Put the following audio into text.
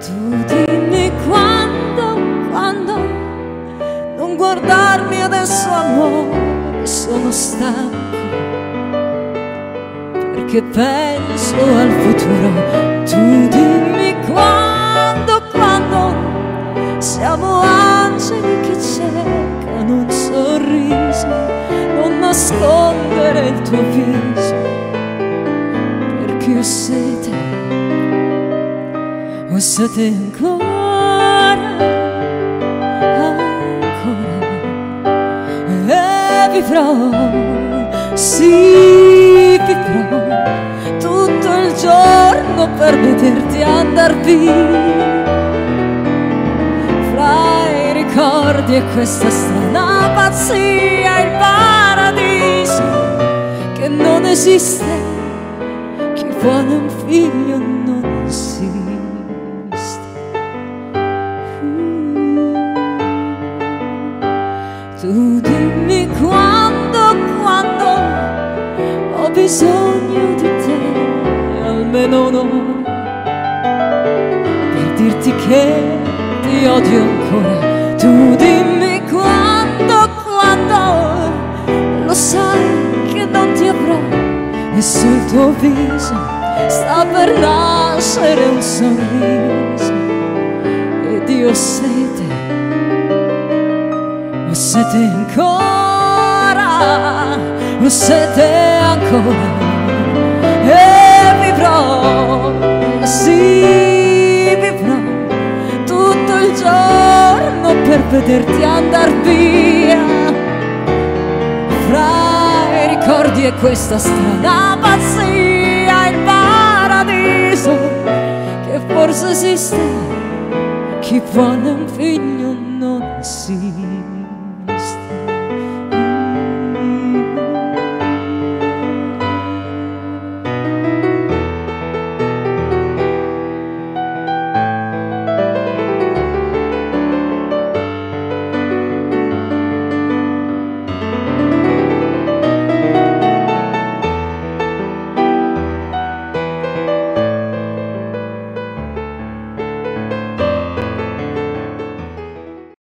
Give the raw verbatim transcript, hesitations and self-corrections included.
Tu dimmi quando, quando, non guardarmi adesso amore, sono stanco, perché penso al futuro. Tu dimmi quando, quando, siamo angeli che cercano un sorriso, non nascondere il tuo viso, perché ho sete, ho sete ancora, ancora, e vivrò, sì vivrò, tutto il giorno per vederti andar via. Fra i ricordi e questa strana pazzia, il paradiso che non esiste, chi vuole un figlio non esiste. Tu dimmi quando, quando ho bisogno di te, almeno un'ora, per dirti che ti odio ancora. Tu dimmi quando, quando, lo sai che non ti avrò, e sul tuo viso sta per nascere un sorriso, ed io ho sete, ho sete ancora, ho sete ancora, e vivrò, sì vivrò, tutto il giorno per vederti andar via. Fra i ricordi e questa strana pazzia, il paradiso che forse esiste, chi vuole un figlio non esiste.